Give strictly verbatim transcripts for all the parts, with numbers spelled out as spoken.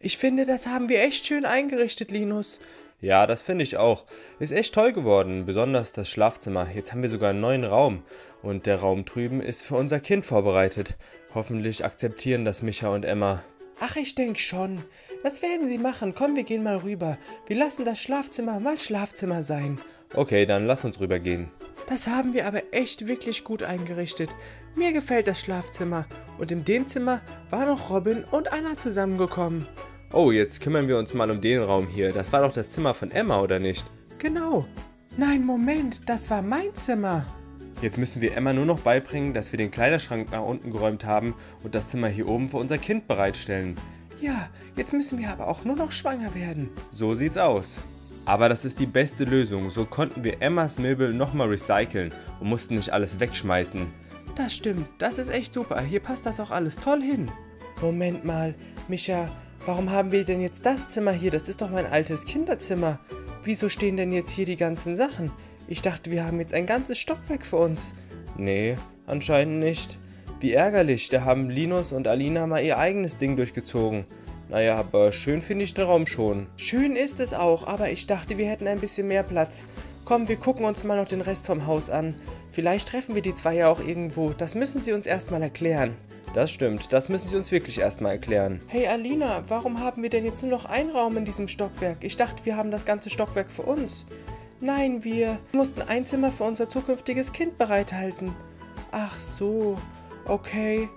Ich finde, das haben wir echt schön eingerichtet, Linus. Ja, das finde ich auch. Ist echt toll geworden, besonders das Schlafzimmer. Jetzt haben wir sogar einen neuen Raum. Und der Raum drüben ist für unser Kind vorbereitet. Hoffentlich akzeptieren das Micha und Emma. Ach, ich denke schon. Das werden sie machen. Komm, wir gehen mal rüber. Wir lassen das Schlafzimmer mal Schlafzimmer sein. Okay, dann lass uns rübergehen. Das haben wir aber echt wirklich gut eingerichtet. Mir gefällt das Schlafzimmer. Und in dem Zimmer waren noch Robin und Anna zusammengekommen. Oh, jetzt kümmern wir uns mal um den Raum hier. Das war doch das Zimmer von Emma, oder nicht? Genau. Nein, Moment, das war mein Zimmer. Jetzt müssen wir Emma nur noch beibringen, dass wir den Kleiderschrank nach unten geräumt haben und das Zimmer hier oben für unser Kind bereitstellen. Ja, jetzt müssen wir aber auch nur noch schwanger werden. So sieht's aus. Aber das ist die beste Lösung. So konnten wir Emmas Möbel nochmal recyceln und mussten nicht alles wegschmeißen. Das stimmt, das ist echt super. Hier passt das auch alles toll hin. Moment mal, Micha, warum haben wir denn jetzt das Zimmer hier? Das ist doch mein altes Kinderzimmer. Wieso stehen denn jetzt hier die ganzen Sachen? Ich dachte, wir haben jetzt ein ganzes Stockwerk für uns. Nee, anscheinend nicht. Wie ärgerlich, da haben Linus und Alina mal ihr eigenes Ding durchgezogen. Naja, aber schön finde ich den Raum schon. Schön ist es auch, aber ich dachte, wir hätten ein bisschen mehr Platz. Komm, wir gucken uns mal noch den Rest vom Haus an. Vielleicht treffen wir die zwei ja auch irgendwo. Das müssen sie uns erstmal erklären. Das stimmt, das müssen sie uns wirklich erstmal erklären. Hey Alina, warum haben wir denn jetzt nur noch einen Raum in diesem Stockwerk? Ich dachte, wir haben das ganze Stockwerk für uns. Nein, wir mussten ein Zimmer für unser zukünftiges Kind bereithalten. Ach so, okay.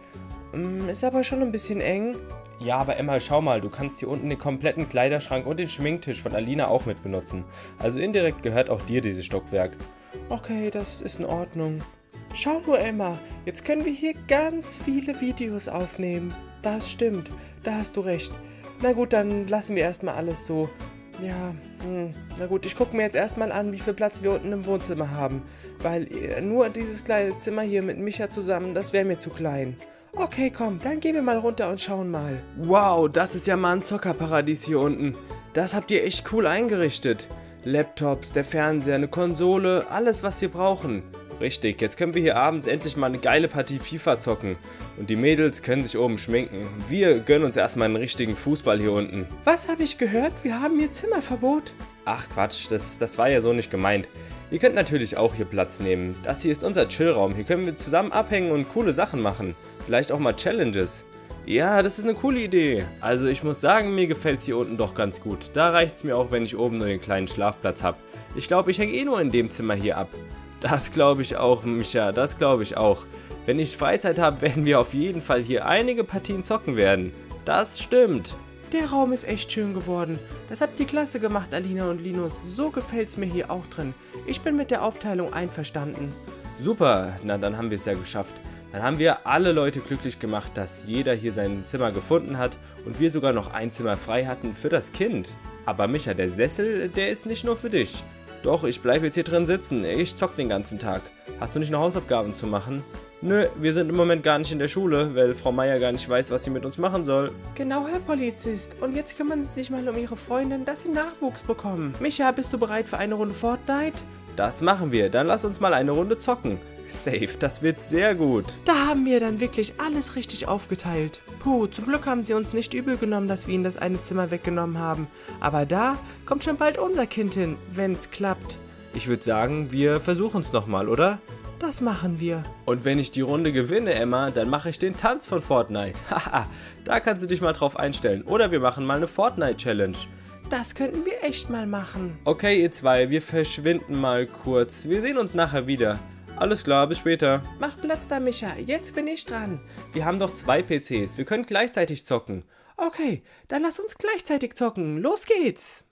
Ist aber schon ein bisschen eng. Ja, aber Emma, schau mal, du kannst hier unten den kompletten Kleiderschrank und den Schminktisch von Alina auch mit benutzen. Also indirekt gehört auch dir dieses Stockwerk. Okay, das ist in Ordnung. Schau nur, Emma, jetzt können wir hier ganz viele Videos aufnehmen. Das stimmt, da hast du recht. Na gut, dann lassen wir erstmal alles so. Ja, hm, na gut, ich gucke mir jetzt erstmal an, wie viel Platz wir unten im Wohnzimmer haben. Weil äh, nur dieses kleine Zimmer hier mit Micha zusammen, das wäre mir zu klein. Okay, komm, dann gehen wir mal runter und schauen mal. Wow, das ist ja mal ein Zockerparadies hier unten. Das habt ihr echt cool eingerichtet. Laptops, der Fernseher, eine Konsole, alles was wir brauchen. Richtig, jetzt können wir hier abends endlich mal eine geile Partie FIFA zocken. Und die Mädels können sich oben schminken. Wir gönnen uns erstmal einen richtigen Fußball hier unten. Was habe ich gehört? Wir haben hier Zimmerverbot. Ach Quatsch, das, das war ja so nicht gemeint. Ihr könnt natürlich auch hier Platz nehmen. Das hier ist unser Chillraum. Hier können wir zusammen abhängen und coole Sachen machen. Vielleicht auch mal Challenges. Ja, das ist eine coole Idee. Also ich muss sagen, mir gefällt es hier unten doch ganz gut. Da reicht es mir auch, wenn ich oben nur den kleinen Schlafplatz habe. Ich glaube, ich hänge eh nur in dem Zimmer hier ab. Das glaube ich auch, Micha, das glaube ich auch. Wenn ich Freizeit habe, werden wir auf jeden Fall hier einige Partien zocken werden. Das stimmt. Der Raum ist echt schön geworden. Das habt ihr klasse gemacht, Alina und Linus. So gefällt es mir hier auch drin. Ich bin mit der Aufteilung einverstanden. Super, na dann haben wir es ja geschafft. Dann haben wir alle Leute glücklich gemacht, dass jeder hier sein Zimmer gefunden hat und wir sogar noch ein Zimmer frei hatten für das Kind. Aber Micha, der Sessel, der ist nicht nur für dich. Doch, ich bleibe jetzt hier drin sitzen. Ich zock den ganzen Tag. Hast du nicht noch Hausaufgaben zu machen? Nö, wir sind im Moment gar nicht in der Schule, weil Frau Meier gar nicht weiß, was sie mit uns machen soll. Genau, Herr Polizist. Und jetzt kümmern Sie sich mal um Ihre Freundin, dass sie Nachwuchs bekommen. Micha, bist du bereit für eine Runde Fortnite? Das machen wir. Dann lass uns mal eine Runde zocken. Safe, das wird sehr gut. Da haben wir dann wirklich alles richtig aufgeteilt. Puh, zum Glück haben sie uns nicht übel genommen, dass wir ihnen das eine Zimmer weggenommen haben. Aber da kommt schon bald unser Kind hin, wenn's klappt. Ich würde sagen, wir versuchen es nochmal, oder? Das machen wir. Und wenn ich die Runde gewinne, Emma, dann mache ich den Tanz von Fortnite. Haha, da kannst du dich mal drauf einstellen. Oder wir machen mal eine Fortnite-Challenge. Das könnten wir echt mal machen. Okay, ihr zwei, wir verschwinden mal kurz. Wir sehen uns nachher wieder. Alles klar, bis später. Mach Platz da, Micha. Jetzt bin ich dran. Wir haben doch zwei P Cs. Wir können gleichzeitig zocken. Okay, dann lass uns gleichzeitig zocken. Los geht's.